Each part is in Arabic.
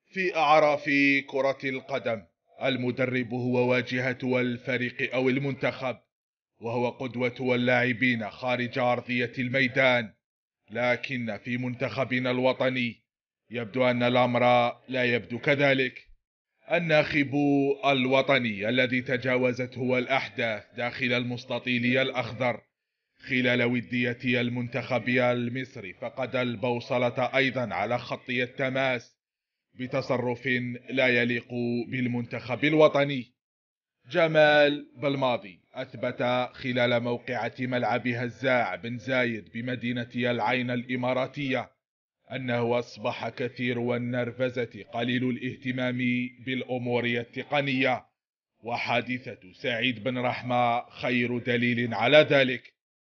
في أعراف كرة القدم، المدرب هو واجهة الفريق أو المنتخب، وهو قدوة اللاعبين خارج أرضية الميدان. لكن في منتخبنا الوطني يبدو أن الأمر لا يبدو كذلك. الناخب الوطني الذي تجاوزته الأحداث داخل المستطيل الأخضر خلال ودية المنتخب المصري فقد البوصلة أيضا على خط التماس بتصرف لا يليق بالمنتخب الوطني. جمال بلماضي أثبت خلال موقعة ملعب هزاع بن زايد بمدينة العين الإماراتية أنه أصبح كثير النرفزة قليل الاهتمام بالأمور التقنية، وحادثة سعيد بن رحمة خير دليل على ذلك.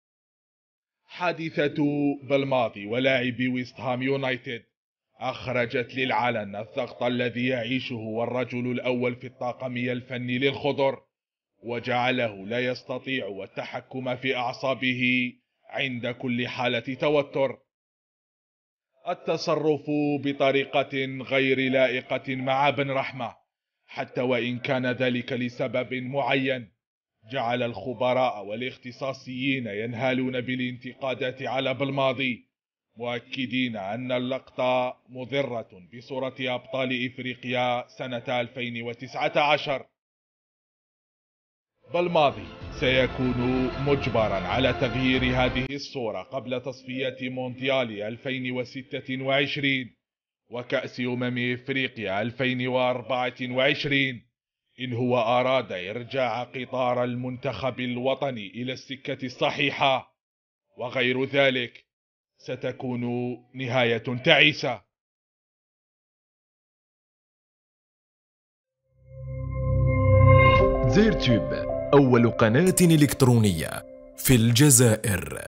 حادثة بلماضي ولاعب ويست هام يونايتد أخرجت للعلن الضغط الذي يعيشه الرجل الأول في الطاقم الفني للخضر، وجعله لا يستطيع التحكم في أعصابه عند كل حالة توتر. التصرف بطريقة غير لائقة مع بن رحمة، حتى وإن كان ذلك لسبب معين، جعل الخبراء والاختصاصيين ينهالون بالانتقادات على بلماضي، مؤكدين أن اللقطة مضرة بصورة أبطال إفريقيا سنة 2019. بلماضي سيكون مجبرا على تغيير هذه الصورة قبل تصفية مونديال 2026 وكأس إفريقيا 2024 إن هو أراد إرجاع قطار المنتخب الوطني إلى السكة الصحيحة، وغير ذلك ستكون نهاية تعيسة. زيرتوب، أول قناة إلكترونية في الجزائر.